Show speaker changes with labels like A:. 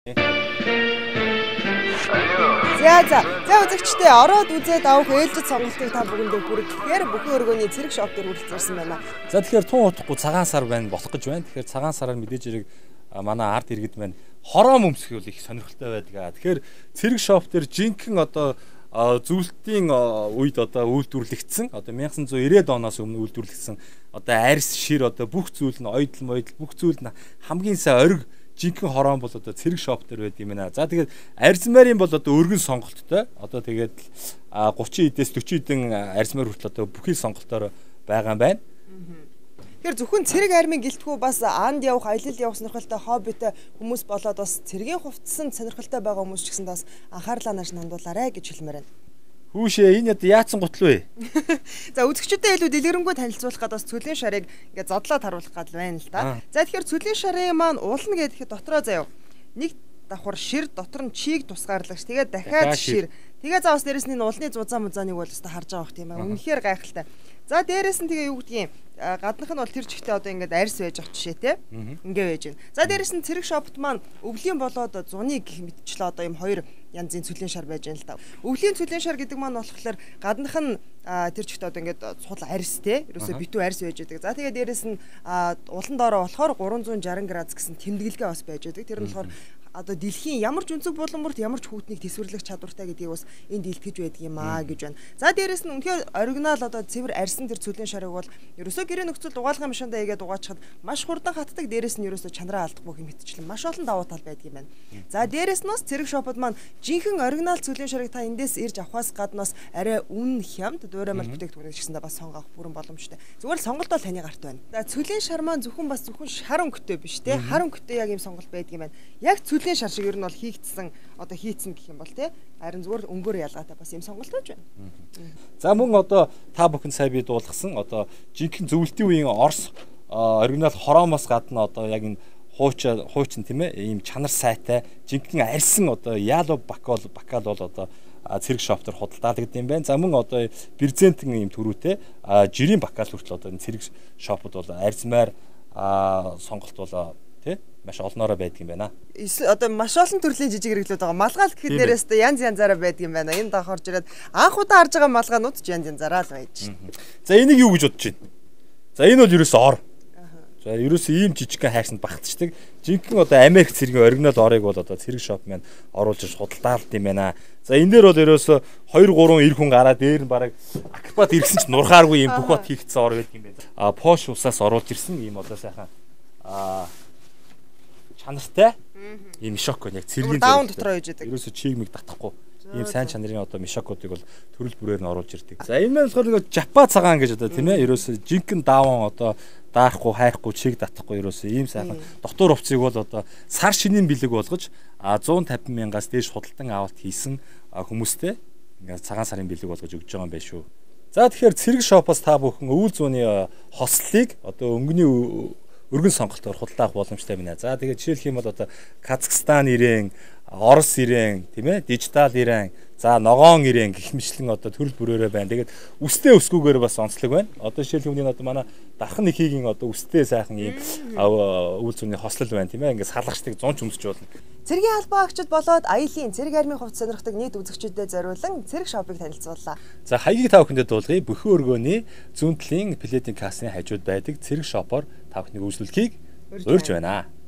A: За үзэгчдээ ороод үзээд авах ээлжид сонголтыг та бүхэндээ хүргэхээр бүхэн өргөний цэрэг шоп дээр хүрэлцээрсэн байна.
B: За тэгэхээр тун утахгүй цагаан сар байна болох гэж байна. Тэгэхээр цагаан сараар мэдээж хэрэг манай арт иргэд маань хороо өмсөх их сонирхолтой байдаг. Тэгэхээр цэрэг шоп дээр жинхэнэ одоо зүйлтийн үед одоо үйлдвэрлэгдсэн одоо 1990-ад оноос өмнө үйлдвэрлэгдсэн одоо арьс шир одоо бүх зүйл нь ойдл мойдл бүх зүйл нь хамгийн сайн ориг жинхэнэ хороон бол одоо цэрэг шоп дээр байд юм байна. За тэгээд арьсмарын бол одоо өргөн сонголттой. Одоо тэгээд 30 эдээс 40 эдэн арьсмар хүртэл одоо бүхий сонголтоор байгаа юм байна.
A: Тэгэхээр зөвхөн цэрэг армийн гэлтгүү бас анд явах, аялал явах сонирхолтой хоббитой хүмүүс болоод бас цэрэгийн хувцсан сонирхолтой байгаа хүмүүс ч гэсэн бас анхаарлаа нааш хандуулаарай гэж хэлмээр байна.
B: Хүүшээ энэ яатсан гутал вэ?
A: За үзэгчдэд илүү дэлгэрэнгүй танилцуулах гэдэг бас цөлийн шарыг ингээд задлаад харуулах гал байна л да. За тэгэхээр цөлийн шарын маань уулна гэхэд дотроо заяа. Нэг давхар шир дотор нь чийг тусгаарлагч. Тэгээд дахиад шир. Тэгээ заавс дээрэс нь уулны зузаан музааныг бол өстой харж байгаа хэрэг тийм ээ. Үнэхээр гайхалтай. За дээрэс нь тэгээ юу гэдгийг гаднах нь бол тэр жигтэй одоо ингээд арьс байж ах жишээ те. Ингээ байж байна. За дээрэс нь цэрэг шопт маань өвлийн болоод зуны гэх мэтчлээ одоо юм хоёр янзын цөлийн шар байж байна л да. Өвлийн цөлийн шар гэдэг маань болохоор гаднах нь тэр жигтэй одоо ингээд сул арьс те. Ерөөсө битүү арьс байж байдаг. За тэгээ дээрэс нь улан доороо болохоор 360 градус гэсэн тэмдэглэгээ бас байж байдаг. Тэр нь болохоор одоо дэлхийн ямар ч өнцөг булан бүрт ямар ч хүүтнийг тэсвэрлэх чадвартай гэдгийг бас энд илтгэж байдаг юм аа гэж байна. За дээрэс нь үнэхээр оригинал одоо цэвэр арьсан тэр цөлийн шарыг бол ерөөсөө гэрээ нөхцөл дугаалгын машиндаа игээд угаачхад маш хурдан хатдаг, дээрэс нь ерөөсөө чанараа алдахгүй юм хэтчлэн маш олон давуу тал байдаг юм байна. За дээрэс нь бас цэрэг шопод маань жинхэнэ оригинал цөлийн шарыг та эндээс ирж авахаас гаднаас арай үн хямд дуураймал бүтээгдэхүүнээс гэсэндээ бас сонгох бүрэн боломжтой. Зүгээр л сонголт бол таны гарт байна. За цөлийн шар маань зөвхөн шар өнгөтэй биш те. Хар өнгөтэй яг ийм сонголт байдаг юм байна. Яг цөлийн шар шиг ер нь бол хийгдсэн одоо хийцэн гэх юм бол те. Харин зүгээр өнгөөр ялгаатай бас ийм сонголт байж байна.
B: За мөн одоо та бүхэн сая би дуулгасан одоо жинхэнэ зөвлөлтийн үеийн Орос оригинал хороомоос гадна одоо яг энэ хуучин тийм ээ ийм чанар сайтай жинхэнэ арьсан одоо яло бакал бол одоо цэрэг шоп дээр худалдаад гэдэг юм байна. За мөн одоо брезентэн ийм төрүүтэй жирийн бакал хүртэл одоо энэ цэрэг шопод бол арьсмаар сонголт бол тий маш олноороо байдаг юм байна.
A: Одоо маш олон төрлийн жижиг хэрэглүүд байгаа. Малгаал гэхэд нэрээс тэ янз янзаараа байдаг юм байна. Энэ дохорж ирээд анх удаа харж байгаа малгаанууд ч янз янзаараа л байж шин.
B: За энийг юу гэж бодож байна? За энэ бол ерөөсөө ор. За ерөөсөө ийм жижигхэн хайрсанд багтчихдаг. Жинхэнэ одоо Америк цэргийн оригинал орыг бол одоо цэрэг шоп маань оруулж худалдаалт юм байна. За энэ дээр бол ерөөсөө 2 3 эр хүн гараад дээр нь бараг акбат ирсэн ч нурхааргүй ийм бүх бот хийгдсэн ор байдаг юм байна. Пош усаас оруулж ирсэн ийм одоо сайхан чанартай ийм мишоко яг цэргийн
A: даун дотроо хийж байдаг.
B: Ерөөсөө чиг мэг татахгүй ийм сайн чанарын одоо мишокодыг бол төрөл бүрээр нь оруулж ирдэг. За энэ маань болохоор нэг жапа цагаан гэж одоо тийм ээ ерөөсөө жинхэнэ даун одоо даахгүй хайхгүй чиг татахгүй ерөөсөө ийм сайхан дотор хувцсыг бол одоо сар шинийн бэлэг болгож 150 мянгаас дээш худалдан авалт хийсэн хүмүүстэй ингээд цагаан сарын бэлэг болгож өгж байгаа юм байна шүү. За тэгэхээр цэрэг шопоос та бүхэн өвөл зууны хослыг одоо өнгөний өргөн сонголтоор худалдаах боломжтой байна. За тэгээд жишээлх юм бол одоо Казахстан ирээн, Орос ирээн, тийм ээ, дижитал ирээн, за ногоон ирээн гэх мэтлэн одоо төрөл бүрээрээ байна. Тэгээд үстэй өсгүүгээр бас онцлог байна. Одоо жишээлх юм одоо манай дархан нэхийг одоо үстэй сайхан ийм өвөл зүүнний хослол байна, тийм ээ. Ингээд салгачдаг 100 ч өмсөж болно.
A: Цэргийн албан агчид болоод аялын цэрэг армийн хувьд сонирхдаг нийт үзэгчдэд зориулан цэрэг шопыг танилцууллаа.
B: За хаягийг та бүхэндээ дуулгая. Бүхэн өргөөний зүүн талын плетийн кассны хажууд байдаг цэрэг шопоор та бүхнийг үйлчлүүлэхийг урьж байна.